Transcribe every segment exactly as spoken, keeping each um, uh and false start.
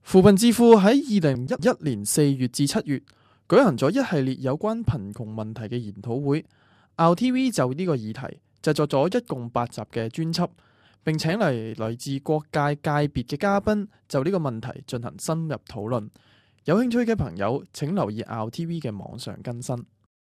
扶貧智庫喺二零一一年四月至七月舉行咗一系列有關貧窮問題嘅研討會。R T V 就呢個議題製作咗一共八集嘅專輯，並請嚟來自各界界別嘅嘉賓就呢個問題進行深入討論。有興趣嘅朋友請留意 R T V 嘅網上更新。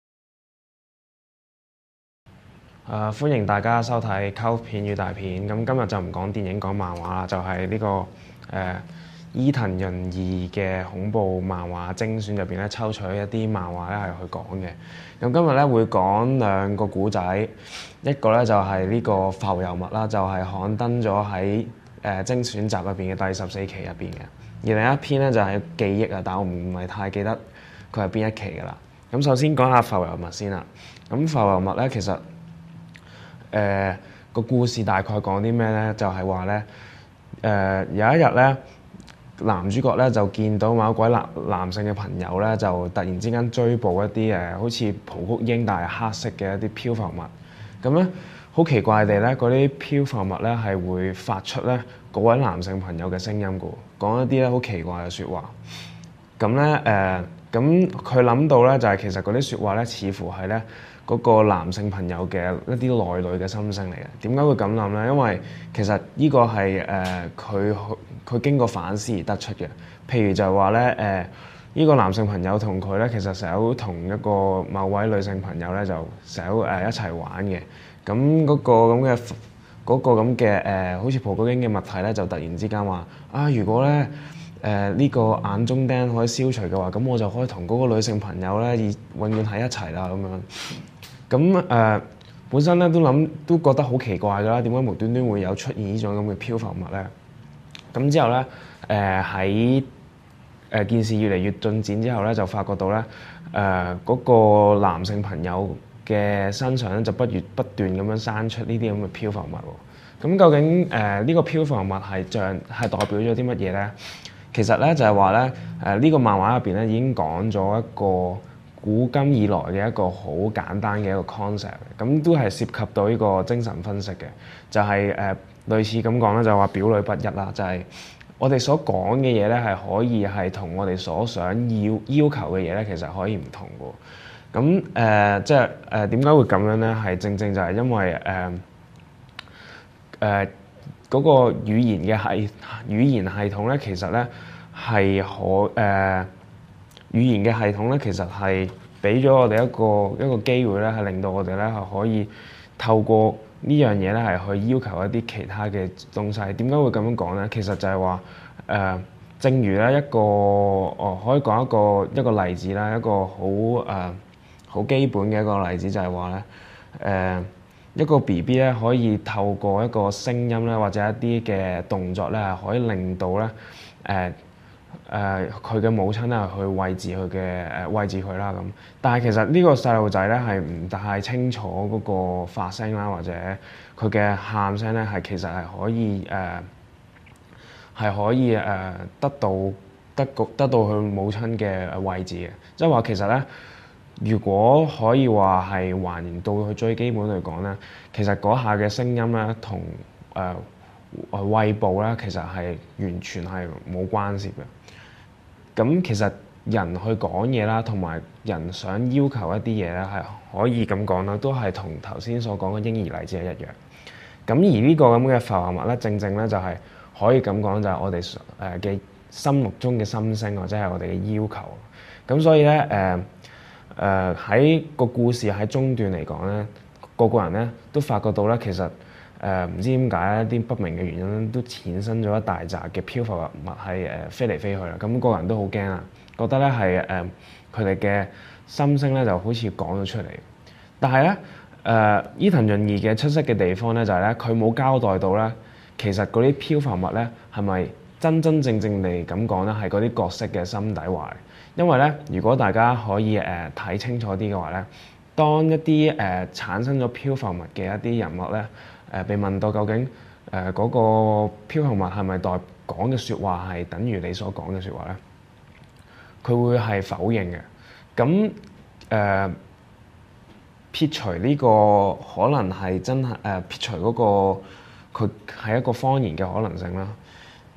誒、呃、歡迎大家收睇《溝片與大片》。咁今日就唔講電影，講漫畫啦，就係、是、呢、這個誒、呃、伊藤潤二嘅恐怖漫畫精選入邊咧，抽取一啲漫畫咧係去講嘅。咁今日咧會講兩個古仔，一個咧就係、是、呢個浮游物啦，就係、是、刊登咗喺誒精選集入邊嘅第十四期入邊嘅。而另一篇咧就係、是、記憶啊，但我唔係太記得佢係邊一期㗎啦。咁首先講下浮游物先啦。咁浮游物咧其實〜誒、呃、個故事大概講啲咩咧？就係話咧，誒有一日咧，男主角咧就見到某一位男男性嘅朋友咧，就突然之間追捕一啲誒、呃、好似蒲公英但係黑色嘅一啲漂浮物。咁咧好奇怪地咧，嗰啲漂浮物咧係會發出咧嗰位男性朋友嘅聲音㗎，講一啲咧好奇怪嘅説話。咁咧誒，咁佢諗到咧就係、是、其實嗰啲説話咧，似乎係咧，嗰個男性朋友嘅一啲內裏嘅心聲嚟嘅。點解會咁諗咧？因為其實呢個係誒佢佢經過反思而得出嘅。譬如就係話咧誒，呢、呃呢個男性朋友同佢咧，其實成日都同一個某位女性朋友咧，就成日都誒一齊玩嘅。咁嗰個咁嘅嗰個咁嘅誒，好似蒲公英嘅物體咧，就突然之間話啊，如果咧〜誒呢、呃這個眼中釘可以消除嘅話，咁我就可以同嗰個女性朋友咧，以永遠喺一齊啦咁樣。咁誒、呃、本身咧都諗都覺得好奇怪㗎啦，點解無端端會有出現呢種咁嘅漂浮物咧？咁之後咧誒喺誒件事越嚟越進展之後咧，就發覺到咧誒嗰個男性朋友嘅身上咧就不斷不斷咁樣生出呢啲咁嘅漂浮物喎。咁究竟誒呢、呃這個漂浮物係像係代表咗啲乜嘢咧？其實咧就係話咧，誒、呃、呢、這個漫畫入邊咧已經講咗一個古今以來嘅一個好簡單嘅一個 concept，咁都係涉及到呢個精神分析嘅，就係、是、誒、呃、類似咁講咧，就係話表裏不一啦，就係、是、我哋所講嘅嘢咧係可以係同我哋所想要要求嘅嘢咧，其實可以唔同嘅。咁誒、呃、即係誒點解會咁樣咧？係正正就係因為誒誒。呃呃嗰個語言嘅係語言系統咧，其實咧係可誒、呃、語言嘅系統咧，其實係俾咗我哋一個一個機會咧，係令到我哋咧係可以透過呢樣嘢咧係去要求一啲其他嘅東西。點解會咁樣講咧？其實就係話誒，正如咧一個哦，可以講一個一個例子啦，一個好誒好基本嘅一個例子就係話咧誒。呃一個 B B 咧可以透過一個聲音咧，或者一啲嘅動作咧，係可以令到咧誒誒佢嘅母親咧去餵飼佢嘅誒餵飼佢啦咁。但係其實呢個細路仔咧係唔太清楚嗰個發聲啦，或者佢嘅喊聲咧係其實係可以誒係、呃、可以誒、呃、得到得個得到佢母親嘅餵飼嘅，即係話其實咧。如果可以話係還原到佢最基本嚟講咧，其實嗰下嘅聲音咧，同誒餵哺咧，其實係完全係冇關涉嘅。咁其實人去講嘢啦，同埋人想要求一啲嘢咧，係可以咁講啦，都係同頭先所講嘅嬰兒例子係一樣。咁而呢個咁嘅浮游物咧，正正咧就係可以咁講，就係我哋誒嘅心目中嘅心聲，或者係我哋嘅要求。咁所以咧誒。呃誒喺、呃、個故事喺中段嚟講咧，個個人咧都發覺到咧，其實誒唔、呃、知點解一啲不明嘅原因都產生咗一大紮嘅漂浮物係誒飛嚟飛去啦。咁、那個人都好驚啦，覺得咧係誒佢哋嘅心聲咧就好似講咗出嚟。但係咧誒伊藤潤二嘅出色嘅地方咧就係咧佢冇交代到咧，其實嗰啲漂浮物咧係咪真真正正地咁講咧係嗰啲角色嘅心底話。因為咧，如果大家可以誒睇、呃、清楚啲嘅話咧，當一啲誒、呃、產生咗漂浮物嘅一啲人物咧，誒、呃、被問到究竟誒嗰、呃那個漂浮物係咪代講嘅説話係等於你所講嘅説話咧？佢會係否認嘅。咁誒、呃、撇除呢個可能係真係誒、呃、撇除嗰、那個佢係一個謊言嘅可能性啦。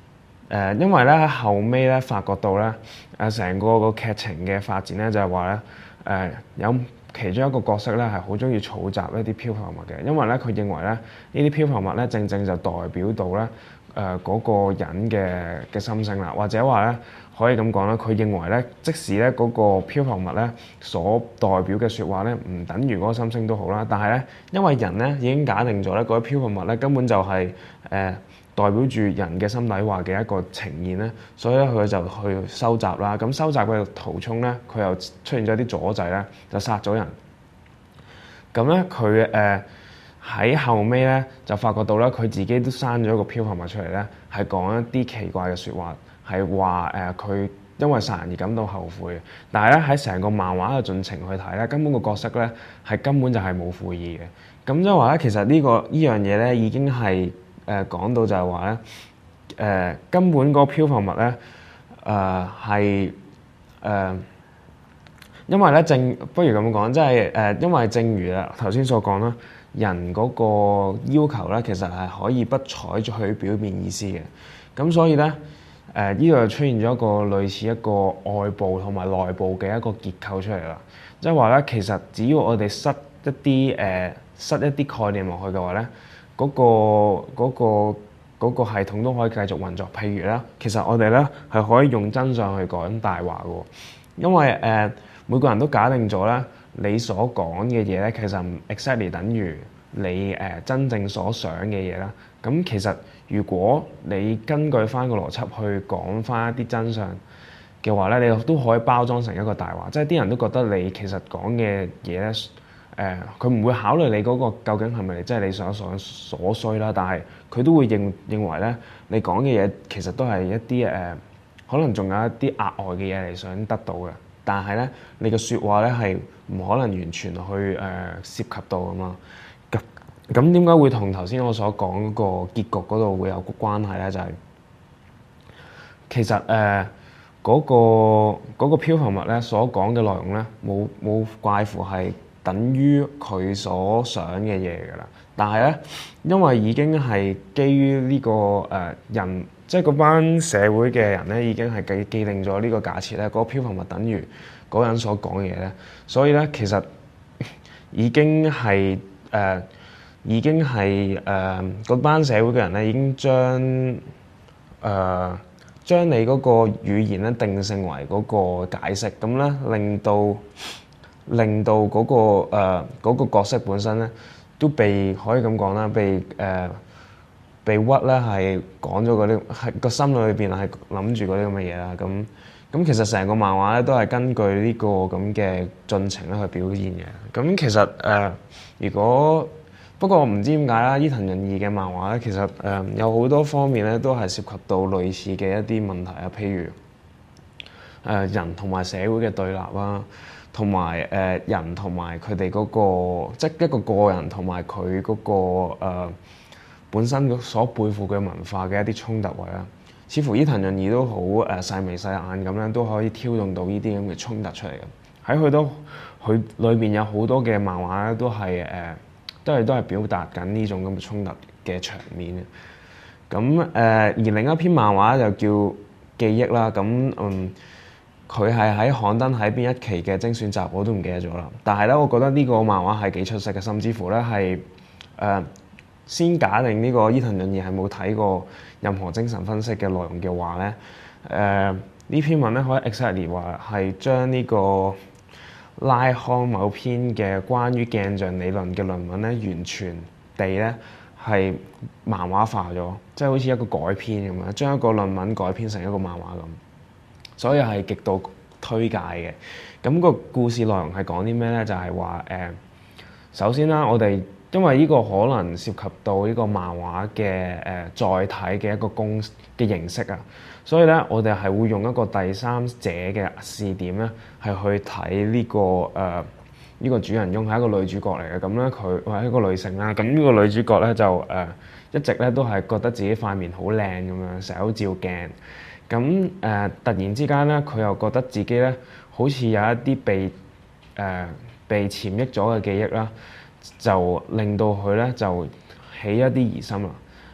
呃，因為咧喺後尾咧發覺到咧誒成個個劇情嘅發展咧就係話咧誒有其中一個角色咧係好中意儲集一啲漂浮物嘅，因為咧佢認為咧呢啲漂浮物咧正正就代表到咧誒嗰個人嘅嘅心聲啦，或者話咧可以咁講啦，佢認為咧即使咧嗰個漂浮物咧所代表嘅説話咧唔等於嗰個心聲都好啦，但係咧因為人咧已經假定咗咧嗰啲漂浮物咧根本就係、是、誒。呃代表住人嘅心底話嘅一個呈現咧，所以咧佢就去收集啦。咁收集嘅途中咧，佢又出現咗啲阻滯咧，就殺咗人。咁咧佢誒喺後尾咧就發覺到咧，佢自己都生咗一個漂浮物出嚟咧，係講一啲奇怪嘅説話，係話誒佢因為殺人而感到後悔。但係咧喺成個漫畫嘅進程去睇咧，根本個角色咧係根本就係冇悔意嘅。咁即係話咧，其實、呢個、呢個呢樣嘢咧已經係。誒、呃、講到就係話咧，誒、呃、根本嗰個漂浮物咧，誒係誒，因為咧正不如咁講，即係誒，因為正如啊頭先所講啦，人嗰個要求咧，其實係可以不採取表面意思嘅，咁所以咧誒呢度就出現咗一個類似一個外部同埋內部嘅一個結構出嚟啦，即係話咧，其實只要我哋塞一啲誒、呃、塞一啲概念落去嘅話咧。嗰、嗰個嗰、嗰個嗰個、系統都可以繼續運作。譬如咧，其實我哋咧係可以用真相去講大話嘅，因為誒、呃、每個人都假定咗咧，你所講嘅嘢咧其實唔 exactly 等於你誒、呃、真正所想嘅嘢啦。咁其實如果你根據翻個邏輯去講翻一啲真相嘅話咧，你都可以包裝成一個大話，即係啲人都覺得你其實講嘅嘢咧。誒佢唔會考慮你嗰個究竟係咪即係你想想所需啦，但係佢都會認認為咧，你講嘅嘢其實都係一啲誒、呃，可能仲有一啲額外嘅嘢嚟想得到嘅，但係咧你嘅説話咧係唔可能完全去誒、呃、涉及到㗎嘛。咁咁點解會同頭先我所講嗰個結局嗰度會有個關係咧？就係、是、其實誒嗰、呃那個嗰、那個漂浮物咧所講嘅內容咧，冇冇怪乎係等於佢所想嘅嘢㗎啦，但係咧，因為已經係基於呢、這個誒、呃、人，即係嗰班社會嘅人咧，已經係既既定咗呢個假設咧，嗰、那個漂浮物等於嗰人所講嘅嘢咧，所以咧其實已經係誒、呃、已經係誒嗰班社會嘅人咧，已經將誒、呃、將你嗰個語言咧定性為嗰個解釋，咁咧令到。令到嗰、那個誒、呃那個、角色本身咧，都被可以咁講啦，被誒、呃、被屈咧，係講咗嗰啲係個心裏邊係諗住嗰啲咁嘅嘢啦。咁咁其實成個漫畫咧都係根據呢個咁嘅進程咧去表現嘅。咁其實誒、呃，如果不過我唔知點解啦，伊藤潤二嘅漫畫咧，其實誒、呃、有好多方面咧都係涉及到類似嘅一啲問題啊，譬如誒、呃、人同埋社會嘅對立啦。同埋誒人同埋佢哋嗰個，即係一個個人同埋佢嗰個、呃、本身所背負嘅文化嘅一啲衝突位啦，似乎伊藤潤二都好誒細眉細眼咁樣都可以挑動到呢啲咁嘅衝突出嚟嘅。喺佢都佢裏邊有好多嘅漫畫咧，都係誒都係都係表達緊呢種咁嘅衝突嘅場面嘅。咁誒、呃、而另一篇漫畫就叫記憶啦。咁嗯。佢係喺刊登喺邊一期嘅精選集我都唔記得咗啦，但係咧，我覺得呢個漫畫係幾出色嘅，甚至乎咧係誒先假定呢個伊藤潤二係冇睇過任何精神分析嘅內容嘅話咧，誒、呃、呢篇文咧可以 exactly 話係將呢個拉康某篇嘅關於鏡像理論嘅論文咧，完全地咧係漫畫化咗，即係好似一個改編咁樣，將一個論文改編成一個漫畫咁。所以係極度推介嘅。咁個故事內容係講啲咩咧？就係話誒，首先啦，我哋因為呢個可能涉及到呢個漫畫嘅誒載體嘅一個公嘅形式啊，所以咧我哋係會用一個第三者嘅視點咧，係去睇呢個誒呢個主人翁係一個女主角嚟嘅。咁咧佢係一個女性啦。咁呢個女主角咧就誒一直咧都係覺得自己塊面好靚咁樣，成日都照鏡。咁誒、呃、突然之間咧，佢又覺得自己咧好似有一啲被誒、呃、被潛憶咗嘅記憶啦，就令到佢咧就起一啲疑心啦。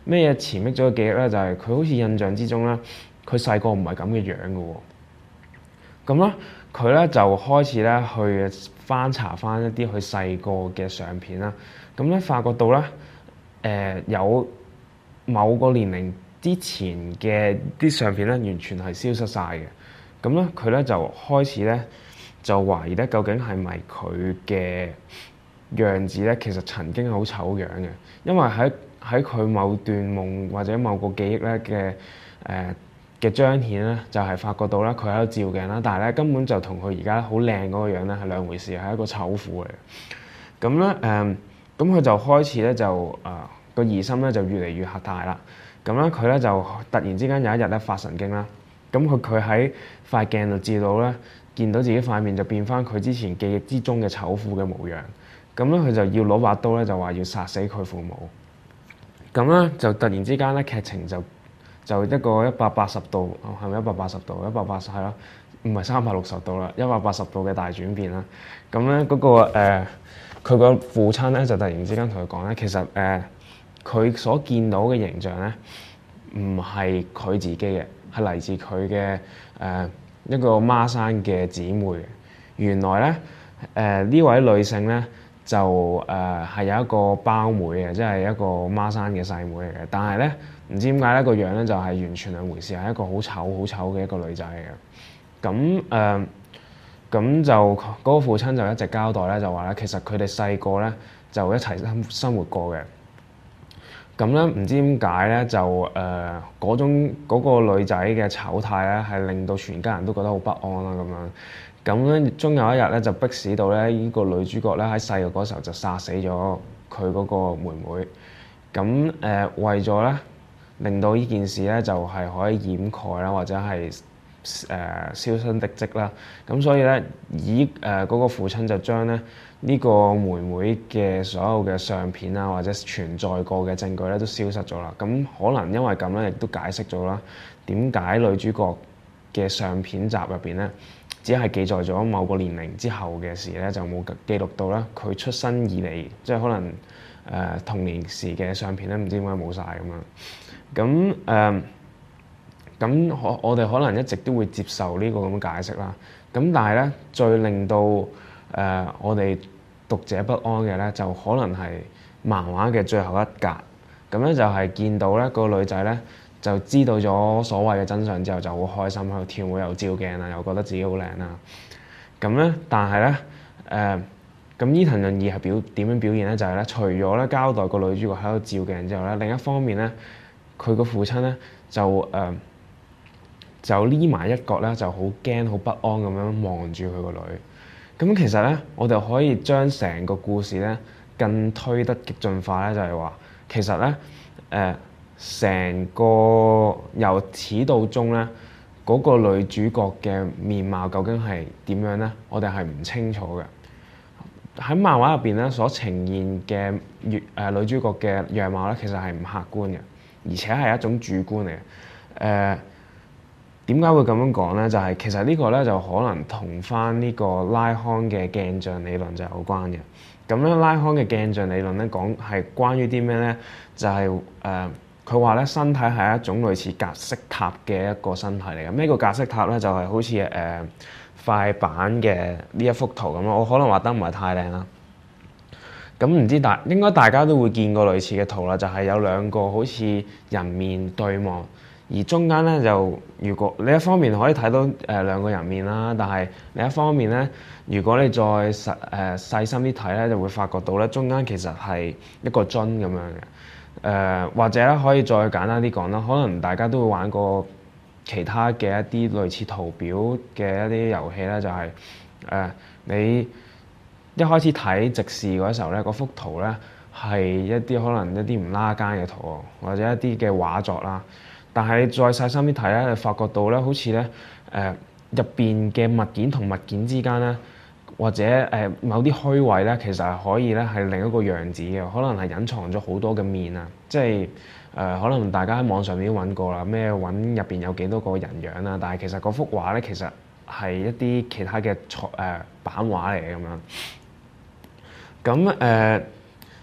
咩嘢潛匿咗嘅記憶咧？就係佢好似印象之中咧，佢細個唔係咁嘅樣嘅喎。咁咧，佢咧就開始咧去翻查翻一啲佢細個嘅相片啦。咁咧發覺到咧，誒、呃、有某個年齡之前嘅啲相片咧，完全係消失晒嘅。咁咧，佢咧就開始咧就懷疑咧，究竟係咪佢嘅樣子咧，其實曾經係好醜樣嘅。因為喺喺佢某段夢或者某個記憶咧嘅誒嘅彰顯咧，就係、是、發覺到咧佢喺度照鏡啦，但係咧根本就同佢而家好靚嗰個樣咧係兩回事，係一個醜婦嚟嘅。咁咧誒，咁、呃、佢就開始咧就誒個、呃、疑心咧就越嚟越核大啦。咁咧佢咧就突然之間有一日咧發神經啦。咁佢佢喺塊鏡度照到咧，見到自己塊面就變翻佢之前記憶之中嘅醜婦嘅模樣。咁咧佢就要攞把刀咧，就話要殺死佢父母。咁咧就突然之間咧劇情就就一個一百八十度，係咪一百八十度？一百八十係咯，唔係三百六十度啦，一百八十度嘅大轉變啦。咁咧嗰個誒佢個父親咧就突然之間同佢講咧，其實誒佢、呃、所見到嘅形象咧唔係佢自己嘅，係嚟自佢嘅誒一個孖生嘅姊妹。原來咧誒呢、呃、位女性咧就誒係、呃、有一個胞妹嘅，即係一個孖生嘅細妹嚟嘅。但係咧唔知點解咧個樣咧就係完全兩回事，係一個好醜好醜嘅一個女仔嚟嘅。咁誒咁就嗰、那個父親就一直交代咧，就話咧其實佢哋細個咧就一齊生生活過嘅。咁咧唔知點解咧就誒嗰、呃、種嗰、那個女仔嘅醜態咧係令到全家人都覺得好不安啦咁樣。咁咧終有一日咧就迫使到咧呢個女主角咧喺細個嗰時候就殺死咗佢嗰個妹妹。咁誒、呃、為咗咧令到呢件事咧就係、是、可以掩蓋啦，或者係誒銷聲匿跡啦。咁所以咧以誒嗰、呃那個父親就將咧呢個妹妹嘅所有嘅相片啊，或者存在過嘅證據咧都消失咗啦。咁可能因為咁咧，亦都解釋咗啦點解女主角嘅相片集入邊咧，只係記載咗某個年齡之後嘅事咧，就冇記錄到啦佢出生以嚟，即係可能誒、呃、童年時嘅相片咧，唔知點解冇晒咁樣。咁誒咁可我哋可能一直都會接受呢個咁嘅解釋啦。咁但係咧，最令到誒、呃、我哋讀者不安嘅咧，就可能係漫畫嘅最後一格。咁咧就係見到咧個女仔咧就知道咗所謂嘅真相之後，就好開心喺度跳舞又照鏡啦，又覺得自己好靚啦。咁咧，但係咧誒咁伊藤潤二係表點樣表現咧？就係、是、咧，除咗咧交代個女主角喺度照鏡之後咧，另一方面咧，佢個父親咧就誒、呃、就匿埋一角咧，就好驚好不安咁樣望住佢個女。咁其實咧，我哋可以將成個故事咧更推得激進化咧，就係、是、話其實咧誒成個由始到終咧，嗰、那個女主角嘅面貌究竟係點樣咧？我哋係唔清楚嘅。喺漫畫入邊咧，所呈現嘅月誒女主角嘅樣貌咧，其實係唔客觀嘅，而且係一種主觀嚟嘅。誒點解會咁樣講咧？就係、是、其實呢個咧就可能同翻呢個拉康嘅鏡像理論就有關嘅。咁咧拉康嘅鏡像理論咧講係關於啲咩咧？就係誒佢話咧身體係一種類似格式塔嘅一個身體嚟嘅。咩叫格式塔咧？就係、是、好似誒、呃、塊板嘅呢一幅圖咁咯。我可能畫得唔係太靚啦。咁唔知大應該大家都會見過類似嘅圖啦，就係、是、有兩個好似人面對望。而中間咧就，如果你一方面可以睇到誒、呃、兩個人面啦，但係另一方面咧，如果你再實誒、呃、細心啲睇咧，就會發覺到咧中間其實係一個樽咁樣嘅。誒、呃、或者咧可以再簡單啲講啦，可能大家都會玩過其他嘅一啲類似圖表嘅一啲遊戲咧，就係、是、誒、呃、你一開始睇直視嗰時候咧，嗰幅圖咧係一啲可能一啲唔拉更嘅圖，或者一啲嘅畫作啦。但係再細心啲睇咧，你發覺到咧，好似咧誒入邊嘅物件同物件之間咧，或者誒、呃、某啲虛位咧，其實係可以咧係另一個樣子嘅，可能係隱藏咗好多嘅面啊！即係誒、呃，可能大家喺網上面都揾過啦，咩揾入邊有幾多個人樣啊？但係其實嗰幅畫咧，其實係一啲其他嘅誒版畫嚟嘅咁樣。咁誒、呃，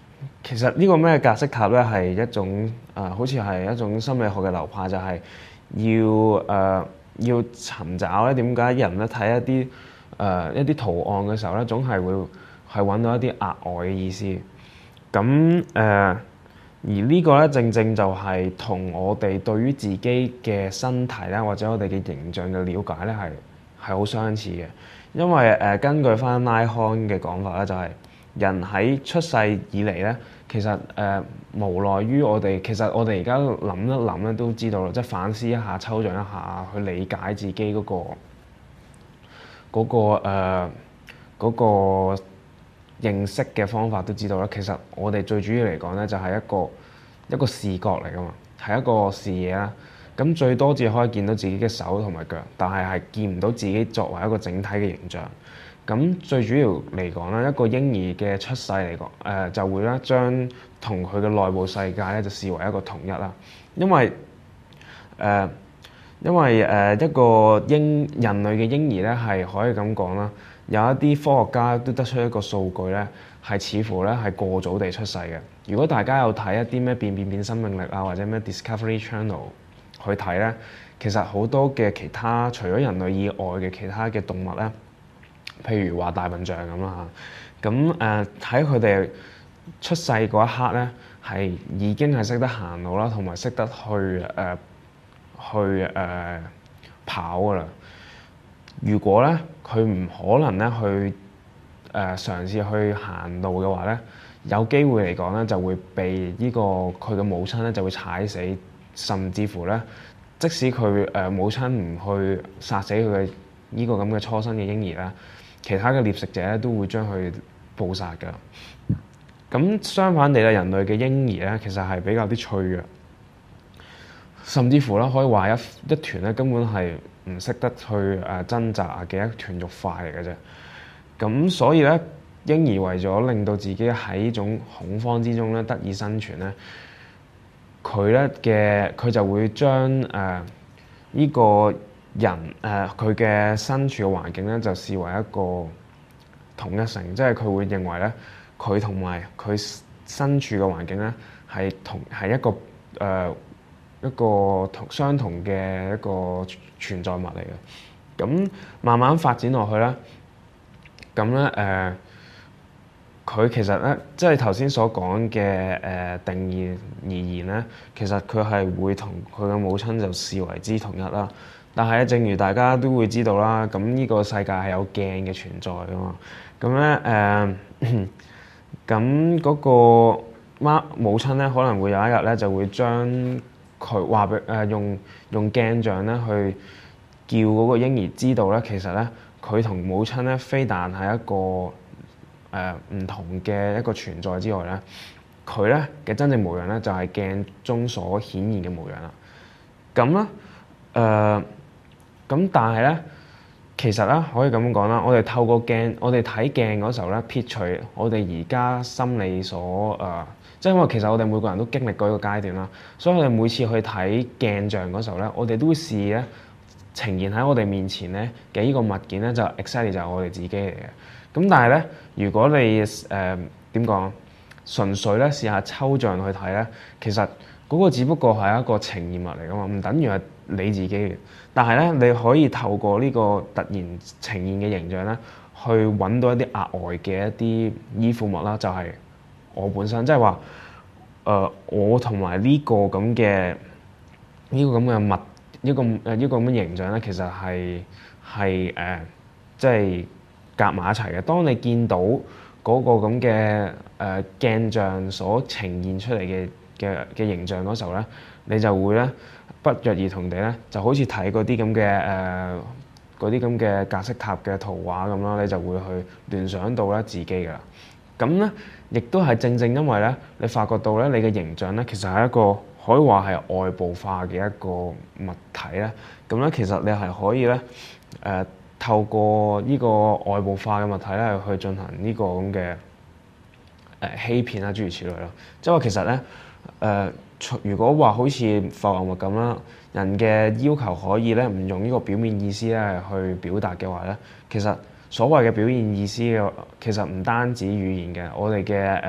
其實呢個咩格式塔咧係一種誒、呃，好似係一種心理學嘅流派，就係、是、要誒、呃、要尋找咧點解人咧睇一啲誒、呃、一啲圖案嘅時候咧，總係會係揾到一啲額外嘅意思。咁誒、呃、而呢個咧正正就係同我哋對於自己嘅身體咧，或者我哋嘅形象嘅了解咧係係好相似嘅。因為誒、呃、根據翻拉康嘅講法咧，就係、是、人喺出世以嚟咧，其實誒、呃、無奈於我哋，其實我哋而家諗一諗咧都知道啦，即係反思一下、抽象一下，去理解自己嗰、個嗰、個誒嗰、呃嗰個認識嘅方法都知道啦。其實我哋最主要嚟講咧，就係一個一個視覺嚟噶嘛，係一個視野啦。咁最多只可以見到自己嘅手同埋腳，但係係見唔到自己作為一個整體嘅形象。咁最主要嚟講咧，一個嬰兒嘅出世嚟講，誒、呃、就會咧將同佢嘅內部世界咧就視為一個統一啦。因為誒、呃，因為誒、呃、一個嬰人類嘅嬰兒咧係可以咁講啦，有一啲科學家都得出一個數據咧，係似乎咧係過早地出世嘅。如果大家有睇一啲咩變變變生命力啊，或者咩 Discovery Channel 去睇咧，其實好多嘅其他除咗人類以外嘅其他嘅動物咧，譬如話大笨象咁啦嚇，咁誒喺佢哋出世嗰一刻咧，係已經係識得行路啦，同埋識得去誒、呃、去誒、呃、跑噶啦。如果咧佢唔可能咧去誒、呃、嘗試去行路嘅話咧，有機會嚟講咧就會被呢、呢個佢嘅母親咧就會踩死。甚至乎咧，即使佢誒母親唔去殺死佢嘅呢個咁嘅初生嘅嬰兒啦，其他嘅獵食者咧都會將佢捕殺㗎。咁相反地咧，人類嘅嬰兒咧其實係比較啲脆弱，甚至乎咧可以話一一團咧根本係唔識得去誒掙扎嘅一團肉塊嚟嘅啫。咁所以咧，嬰兒為咗令到自己喺呢種恐慌之中咧得以生存咧，佢咧嘅佢就會將誒呢個人誒佢嘅身處嘅環境咧就視為一個統一性，即係佢會認為咧佢同埋佢身處嘅環境咧係同係一個誒、呃、一個同相同嘅一個存在物嚟嘅。咁慢慢發展落去咧，咁咧誒。呃佢其實咧，即係頭先所講嘅誒定義而言咧，其實佢係會同佢嘅母親就視為之統一啦。但係咧，正如大家都會知道啦，咁呢個世界係有鏡嘅存在噶嘛。咁咧誒，咁嗰個媽母親咧，可能會有一日咧，就會將佢話俾誒用用鏡像咧去叫嗰個嬰兒知道咧，其實咧佢同母親咧非但係一個誒唔、呃、同嘅一個存在之外咧，佢咧嘅真正模樣咧就係、是、鏡中所顯現嘅模樣啦。咁咧誒，咁、呃、但係咧，其實咧可以咁講啦，我哋透過鏡，我哋睇鏡嗰時候咧，撇除我哋而家心理所誒、呃，即係因為其實我哋每個人都經歷過一個階段啦，所以我哋每次去睇鏡像嗰時候咧，我哋都會試咧呈現喺我哋面前咧嘅呢個物件咧，就 exactly 就係我哋自己嚟嘅。咁但係咧，如果你誒點講，純粹咧試下抽象去睇咧，其實嗰個只不過係一個呈現物嚟噶嘛，唔等於係你自己嘅。但係咧，你可以透過呢個突然呈現嘅形象咧，去揾到一啲額外嘅一啲依附物啦，就係、是、我本身，即係話誒我同埋呢個咁嘅呢個咁嘅物，呢個誒呢個咁嘅形象咧，其實係係誒即係夾埋一齊嘅。當你見到嗰個咁嘅誒鏡像所呈現出嚟嘅嘅嘅形象嗰時候咧，你就會咧不約而同地咧，就好似睇嗰啲咁嘅誒嗰啲咁嘅格式塔嘅圖畫咁啦，你就會去聯想到咧自己㗎啦。咁咧，亦都係正正因為咧，你發覺到咧你嘅形象咧，其實係一個可以話係外部化嘅一個物體咧。咁咧，其實你係可以咧誒。呃透過呢個外部化嘅物體咧，去進行呢個咁嘅誒欺騙啊，諸如此類咯。即係話其實咧誒、呃，如果話好似浮雲物咁啦，人嘅要求可以咧唔用呢個表面意思咧去表達嘅話咧，其實所謂嘅表現意思嘅其實唔單止語言嘅，我哋嘅誒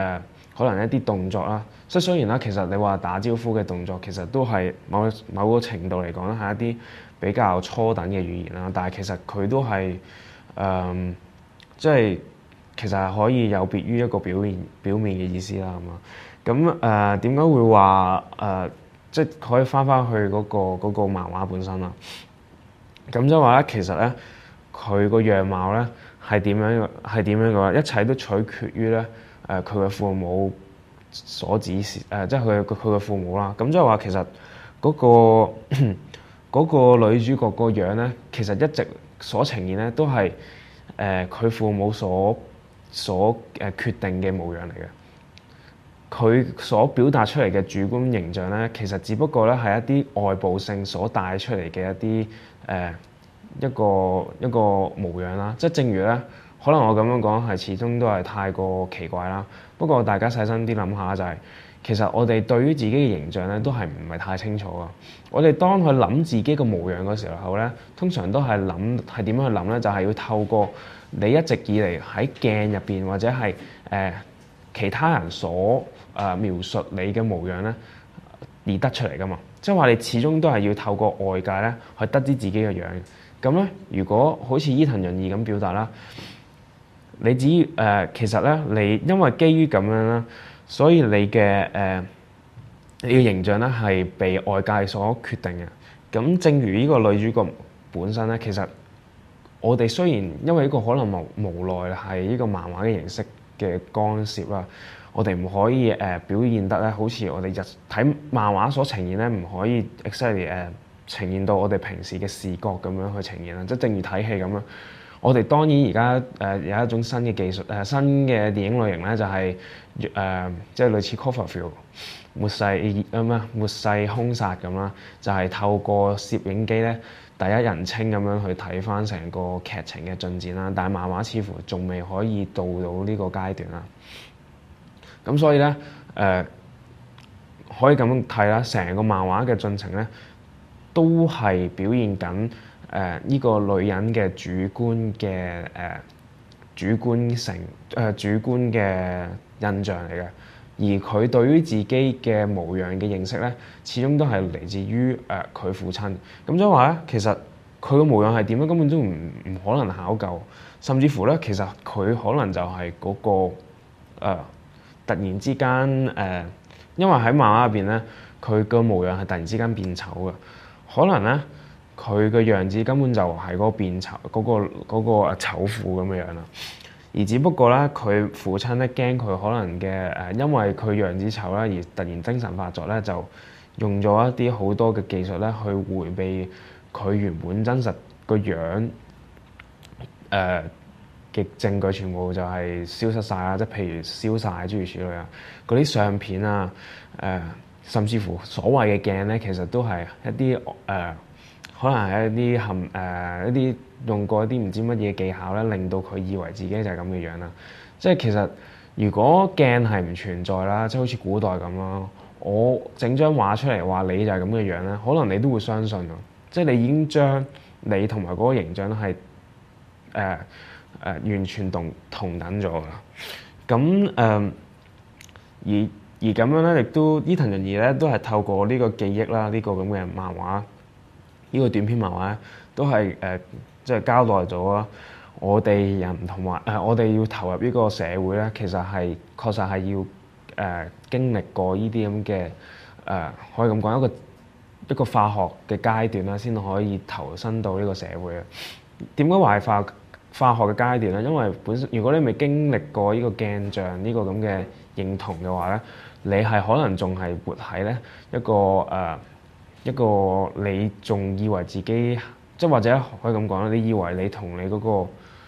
可能一啲動作啦。即係雖然啦，其實你話打招呼嘅動作其實都係某某個程度嚟講咧係一啲比較初等嘅語言啦，但係其實佢都係誒、呃，即係其實係可以有別於一個表面表面嘅意思啦，咁啊。咁誒點解會話誒、呃，即係可以翻翻去嗰、嗰個嗰個漫畫本身啦？咁即係話咧，其實咧佢個樣貌咧係點樣係點樣嘅話，一切都取決於咧誒佢嘅父母所指示誒、呃，即係佢佢嘅父母啦。咁即係話其實嗰、嗰個嗰個女主角個樣咧，其實一直所呈現咧都係誒佢父母所所誒決定嘅模樣嚟嘅。佢所表達出嚟嘅主觀形象咧，其實只不過咧係一啲外部性所帶出嚟嘅一啲誒、呃、一個一個模樣啦。即係正如咧，可能我咁樣講係始終都係太過奇怪啦。不過大家細心啲諗下就係、是，其實我哋對於自己嘅形象咧都係唔係太清楚噶。我哋當佢諗自己個模樣嘅時候咧，通常都係諗係點樣去諗咧？就係、是、要透過你一直以嚟喺鏡入邊或者係誒、呃、其他人所誒、呃、描述你嘅模樣咧而得出嚟噶嘛，即係話你始終都係要透過外界咧去得知自己嘅樣。咁咧，如果好似伊藤潤二咁表達啦，你只要誒、呃、其實咧，你因為基於咁樣啦，所以你嘅誒、呃、你嘅形象咧係被外界所決定嘅。咁正如呢個女主角本身咧，其實我哋雖然因為呢個可能無無奈係呢個漫畫嘅形式嘅干涉啦。我哋唔可以誒、呃、表現得咧，好似我哋日睇漫畫所呈現咧，唔可以 exactly 誒、呃、呈現到我哋平時嘅視覺咁樣去呈現啦。即係正如睇戲咁樣，我哋當然而家誒有一種新嘅技術誒、呃、新嘅電影類型咧，就係、是、誒、呃、即係類似 Cloverfield 末世啊咩末世兇殺咁啦，就係、是、透過攝影機咧第一人稱咁樣去睇翻成個劇情嘅進展啦。但係漫畫似乎仲未可以到到呢個階段啦。咁所以咧，誒、呃、可以咁樣睇啦，成個漫畫嘅進程咧，都係表現緊誒呢個女人嘅主觀嘅誒、呃、主觀性誒、呃、主觀嘅印象嚟嘅。而佢對於自己嘅模樣嘅認識咧，始終都係嚟自於誒佢、呃、父親。咁所以話咧，其實佢嘅模樣係點樣，根本都唔唔可能考究，甚至乎咧，其實佢可能就係嗰、那個、呃突然之間誒、呃，因為喺漫畫入邊咧，佢個模樣係突然之間變醜嘅。可能咧，佢嘅樣子根本就係嗰個變醜嗰、嗰個嗰、嗰個誒醜婦咁嘅樣啦。而只不過咧，佢父親咧驚佢可能嘅誒、呃，因為佢樣子醜啦，而突然精神發作咧，就用咗一啲好多嘅技術咧，去迴避佢原本真實個樣誒。呃嘅證據全部就係消失晒啦，即係譬如燒晒諸如此類啊，嗰啲相片啊，誒、呃，甚至乎所謂嘅鏡咧，其實都係一啲誒、呃，可能係一啲含誒一啲用過一啲唔知乜嘢技巧咧，令到佢以為自己就係咁嘅樣啦。即係其實如果鏡係唔存在啦，即係好似古代咁咯，我整張畫出嚟話你就係咁嘅樣咧，可能你都會相信啊。即係你已經將你同埋嗰個形象係誒。呃誒、呃、完全同同等咗㗎，咁誒、呃、而而咁樣咧，亦都伊藤潤二咧都係透過呢個記憶啦，呢、這個咁嘅漫畫，呢、這個短篇漫畫咧，都係誒即係交代咗啦。我哋人同埋誒，我哋要投入呢個社會咧，其實係確實係要誒、呃、經歷過呢啲咁嘅誒，可以咁講一個一個化學嘅階段啦，先可以投身到呢個社會啊。點解話係化化學嘅階段咧？因為本身如果你未經歷過呢個鏡像呢個咁嘅認同嘅話咧，你係可能仲係活喺咧一個誒、呃、一個你仲以為自己即係或者可以咁講啦，你以為你同你嗰個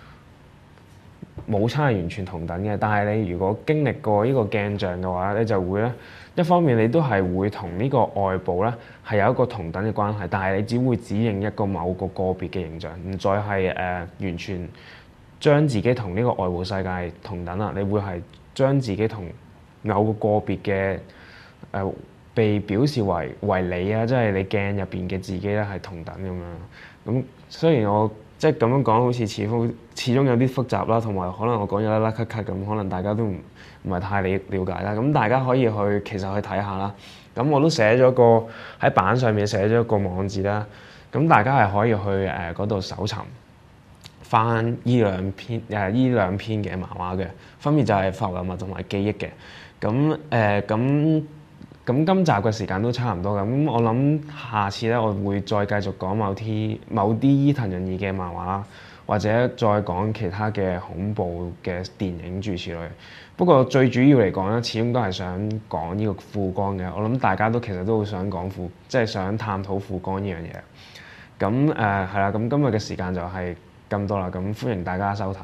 母親係完全同等嘅，但係你如果經歷過呢個鏡像嘅話，你就會咧一方面你都係會同呢個外部咧係有一個同等嘅關係，但係你只會指認一個某個個別嘅形象，唔再係誒、呃、完全將自己同呢個外部世界同等啦。你會係將自己同某個個別嘅誒、呃、被表示為為你啊，即係你鏡入邊嘅自己咧係同等咁樣。咁雖然我即係咁樣講，好似似乎始終有啲複雜啦，同埋可能我講有甩甩咳咳咁，可能大家都唔唔係太理了解啦。咁大家可以去其實去睇下啦。咁我都寫咗個喺版上面寫咗一個網址啦。咁大家係可以去誒嗰度搜尋翻依兩篇誒依兩篇嘅漫畫嘅，分別就係浮游物同埋記憶嘅。咁誒咁。咁今集嘅時間都差唔多，咁我諗下次咧，我會再繼續講某啲某啲伊藤潤二嘅漫畫啦，或者再講其他嘅恐怖嘅電影諸如此類。不過最主要嚟講咧，始終都係想講呢個富江嘅。我諗大家都其實都好想講富，即係想探討富江呢樣嘢。咁誒係啦，咁今日嘅時間就係咁多啦。咁歡迎大家收睇。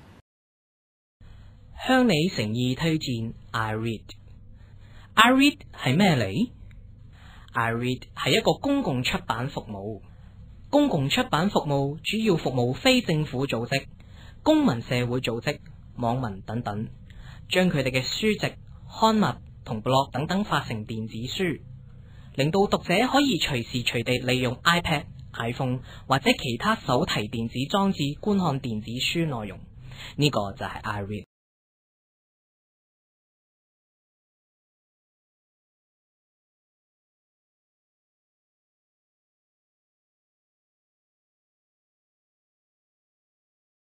向你誠意推薦 I Read。I Read 係咩嚟 ？I Read 係一個公共出版服務。公共出版服務主要服務非政府組織、公民社會組織、網民等等，將佢哋嘅書籍、刊物同 blog 等等發成電子書，令到讀者可以隨時隨地利用 iPad、iPhone 或者其他手提電子裝置觀看電子書內容。呢個就係 I Read。